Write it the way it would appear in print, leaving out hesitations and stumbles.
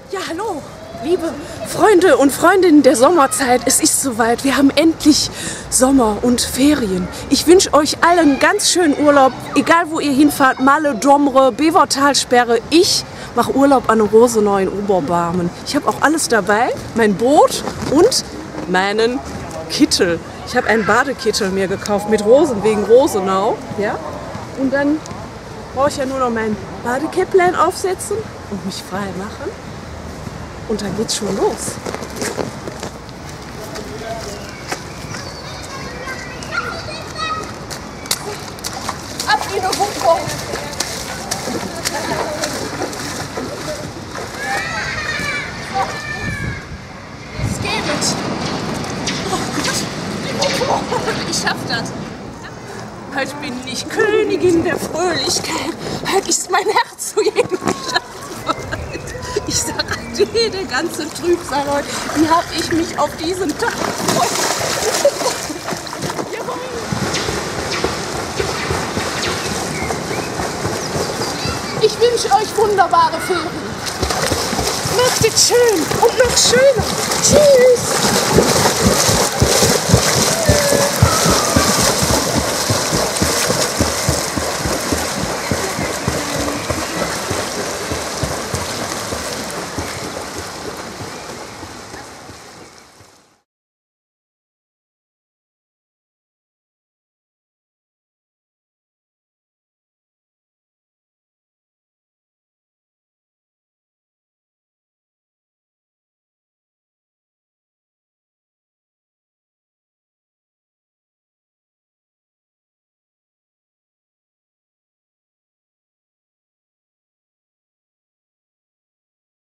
Ja, hallo, liebe Freunde und Freundinnen der Sommerzeit. Es ist soweit. Wir haben endlich Sommer und Ferien. Ich wünsche euch allen ganz schönen Urlaub, egal wo ihr hinfahrt. Malle, Domre, Bevertalsperre. Ich mache Urlaub an der Rosenau in Oberbarmen. Ich habe auch alles dabei. Mein Boot und meinen Kittel. Ich habe einen Badekittel mir gekauft mit Rosen wegen Rosenau. Ja? Und dann brauche ich ja nur noch mein Badekäpplein aufsetzen und mich frei machen. Und dann geht's schon los. Ab in die Hucke! Es geht. Oh Gott, ich schaff das. Heute bin ich Königin der Fröhlichkeit. Heute ist mein Herz zu jedem geschafft. Ich sag dir, der ganze Trübsal heute, wie hab ich mich auf diesen Tag gefreut. Ich wünsche euch wunderbare Ferien. Macht es schön und noch schöner. Tschüss.